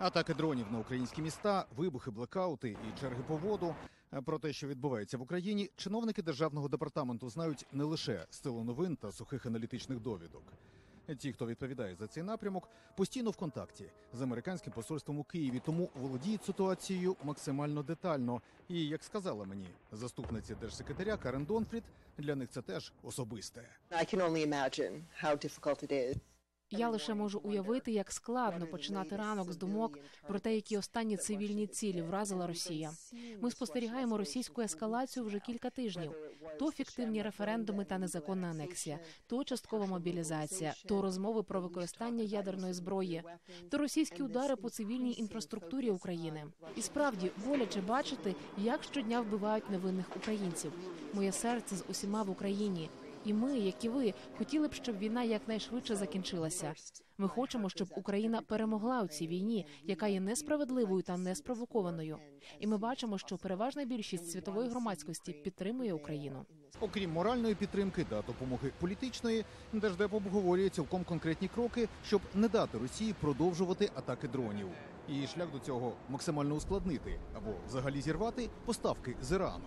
Атаки дронів на українські міста, вибухи, блекаути і черги по воду. Про те, що відбувається в Україні, чиновники Державного департаменту знають не лише з теленовин та сухих аналітичних довідок. Ті, хто відповідає за цей напрямок, постійно в контакті з американським посольством у Києві, тому володіють ситуацією максимально детально. І, як сказала мені заступниця держсекретаря Карен Донфрід, для них це теж особисте. Я лише можу уявити, як складно починати ранок з думок про те, які останні цивільні цілі вразила Росія. Ми спостерігаємо російську ескалацію вже кілька тижнів. То фіктивні референдуми та незаконна анексія, то часткова мобілізація, то розмови про використання ядерної зброї, то російські удари по цивільній інфраструктурі України. І справді, боляче бачити, як щодня вбивають невинних українців. Моє серце з усіма в Україні. І ми, як і ви, хотіли б, щоб війна якнайшвидше закінчилася. Ми хочемо, щоб Україна перемогла у цій війні, яка є несправедливою та неспровокованою. І ми бачимо, що переважна більшість світової громадськості підтримує Україну. Окрім моральної підтримки та допомоги політичної, Держдеп обговорює цілком конкретні кроки, щоб не дати Росії продовжувати атаки дронів. І шлях до цього максимально ускладнити або взагалі зірвати поставки з Ірану.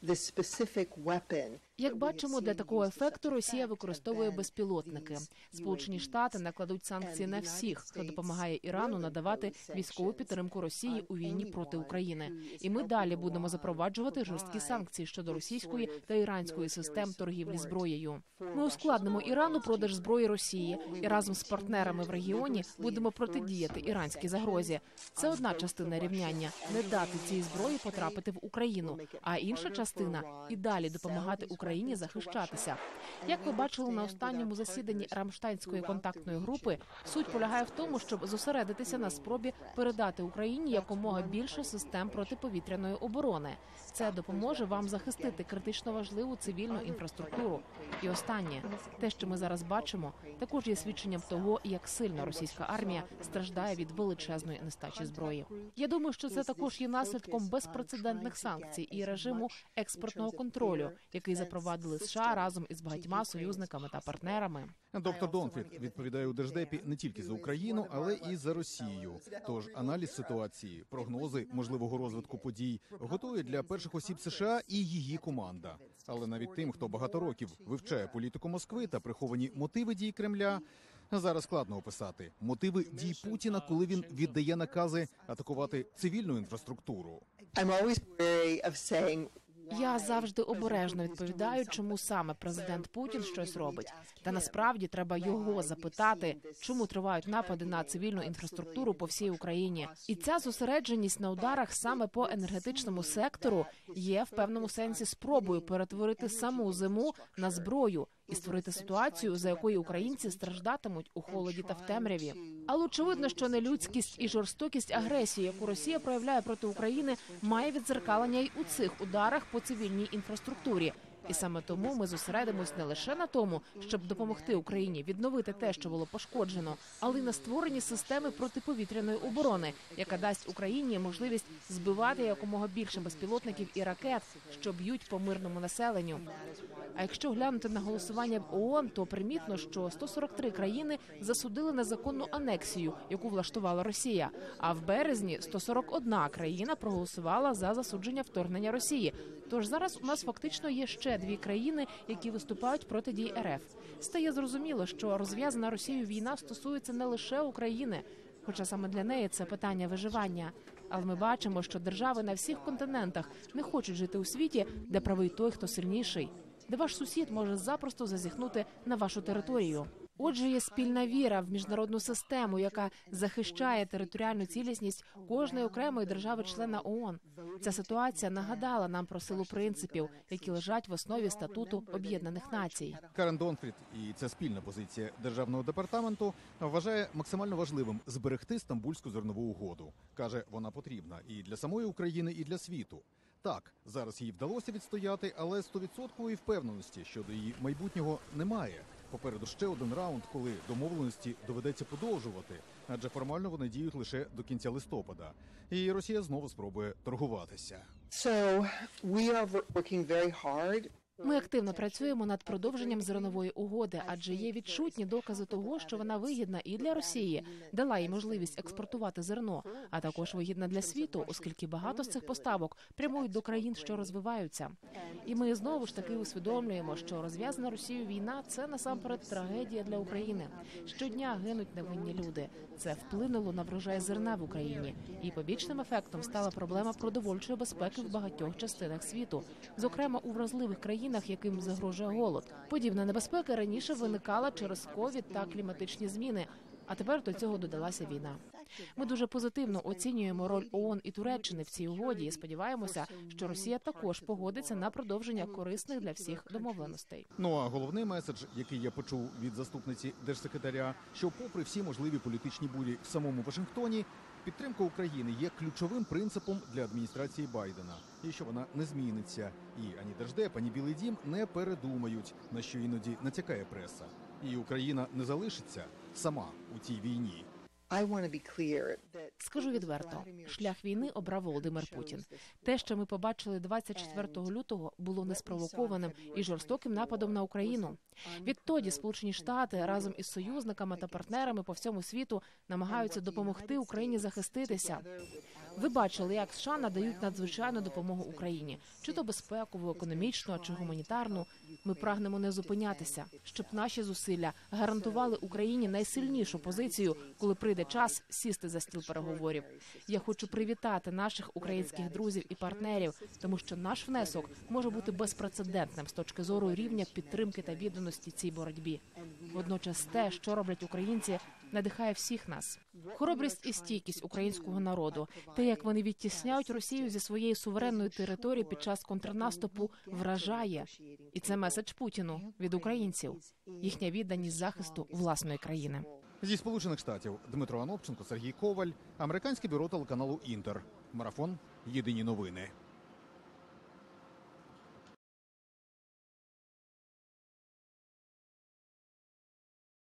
Як бачимо, для такого ефекту Росія використовує безпілотники. Сполучені Штати накладуть санкції на всіх, хто допомагає Ірану надавати військову підтримку Росії у війні проти України. І ми далі будемо запроваджувати жорсткі санкції щодо російської та іранської систем торгівлі зброєю. Ми ускладнимо Ірану продаж зброї Росії і разом з партнерами в регіоні будемо протидіяти іранській загрозі. Це одна частина рівняння – не дати цій зброї потрапити в Україну, а інша частина – і далі допомагати Україні захищатися. Як ви бачили на останньому засіданні Рамштайнської контактної групи, суть полягає в тому, щоб зосередитися на спробі передати Україні якомога більше систем протиповітряної оборони. Це допоможе вам захистити критично важливу цивільну інфраструктуру. І останнє, те, що ми зараз бачимо, також є свідченням того, як сильно російська армія страждає від величезної нестачі зброї. Я думаю, що це також є наслідком безпрецедентних санкцій і режиму експортного контролю, який запровадили США разом із багатьма союзниками та партнерами. Доктор Донфрід відповідає у Держдепі не тільки за Україну, але і за Росію. Тож аналіз ситуації, прогнози можливого розвитку подій готує для перших осіб США і її команда. Але навіть тим, хто багато років вивчає політику Москви та приховані мотиви дій Кремля, зараз складно описати мотиви дій Путіна, коли він віддає накази атакувати цивільну інфраструктуру. Я завжди обережно відповідаю, чому саме президент Путін щось робить. Та насправді треба його запитати, чому тривають напади на цивільну інфраструктуру по всій Україні. І ця зосередженість на ударах саме по енергетичному сектору є в певному сенсі спробою перетворити саму зиму на зброю і створити ситуацію, за якої українці страждатимуть у холоді та в темряві. Але очевидно, що нелюдськість і жорстокість агресії, яку Росія проявляє проти України, має віддзеркалення й у цих ударах по цивільній інфраструктурі. І саме тому ми зосередимось не лише на тому, щоб допомогти Україні відновити те, що було пошкоджено, але й на створенні системи протиповітряної оборони, яка дасть Україні можливість збивати якомога більше безпілотників і ракет, що б'ють по мирному населенню. А якщо глянути на голосування в ООН, то примітно, що 143 країни засудили незаконну анексію, яку влаштувала Росія, а в березні 141 країна проголосувала за засудження вторгнення Росії. Тож зараз у нас фактично є ще 2 країни, які виступають проти дій РФ. Стає зрозуміло, що розв'язана Росією війна стосується не лише України, хоча саме для неї це питання виживання. Але ми бачимо, що держави на всіх континентах не хочуть жити у світі, де правий той, хто сильніший, де ваш сусід може запросто зазіхнути на вашу територію. Отже, є спільна віра в міжнародну систему, яка захищає територіальну цілісність кожної окремої держави-члена ООН. Ця ситуація нагадала нам про силу принципів, які лежать в основі статуту Об'єднаних Націй. Карен Донфрід, і це спільна позиція Державного департаменту, вважає максимально важливим зберегти Стамбульську зернову угоду. Каже, вона потрібна і для самої України, і для світу. Так, зараз їй вдалося відстояти, але 100% впевненості щодо її майбутнього немає. Попереду ще один раунд, коли домовленості доведеться подовжувати, адже формально вони діють лише до кінця листопада. І Росія знову спробує торгуватися. Ми активно працюємо над продовженням зернової угоди, адже є відчутні докази того, що вона вигідна і для Росії, дала їй можливість експортувати зерно, а також вигідна для світу, оскільки багато з цих поставок прямують до країн, що розвиваються. І ми знову ж таки усвідомлюємо, що розв'язана Росією війна – це насамперед трагедія для України. Щодня гинуть невинні люди. Це вплинуло на врожай зерна в Україні. І побічним ефектом стала проблема продовольчої безпеки в багатьох частинах світу, зокрема у вразливих країнах, яким загрожує голод. Подібна небезпека раніше виникала через ковід та кліматичні зміни, а тепер до цього додалася війна. Ми дуже позитивно оцінюємо роль ООН і Туреччини в цій угоді і сподіваємося, що Росія також погодиться на продовження корисних для всіх домовленостей. Ну а головний меседж, який я почув від заступниці держсекретаря, що попри всі можливі політичні бурі в самому Вашингтоні, підтримка України є ключовим принципом для адміністрації Байдена, і що вона не зміниться. І ані Держдеп, ані Білий дім не передумають, на що іноді натякає преса. І Україна не залишиться сама у цій війні. Скажу відверто, шлях війни обрав Володимир Путін. Те, що ми побачили 24 лютого, було неспровокованим і жорстоким нападом на Україну. Відтоді Сполучені Штати разом із союзниками та партнерами по всьому світу намагаються допомогти Україні захиститися. Ви бачили, як США надають надзвичайну допомогу Україні, чи то безпекову, економічну, чи гуманітарну. Ми прагнемо не зупинятися, щоб наші зусилля гарантували Україні найсильнішу позицію, коли прийде час сісти за стіл переговорів. Я хочу привітати наших українських друзів і партнерів, тому що наш внесок може бути безпрецедентним з точки зору рівня підтримки та відданості цій боротьбі. Водночас те, що роблять українці, надихає всіх нас. Хоробрість і стійкість українського народу, те, як вони відтісняють Росію зі своєї суверенної території під час контрнаступу, вражає. І це меседж Путіну від українців. Їхня відданість захисту власної країни. Зі Сполучених Штатів Дмитро Анопченко, Сергій Коваль, американське бюро телеканалу «Інтер». Марафон. Єдині новини.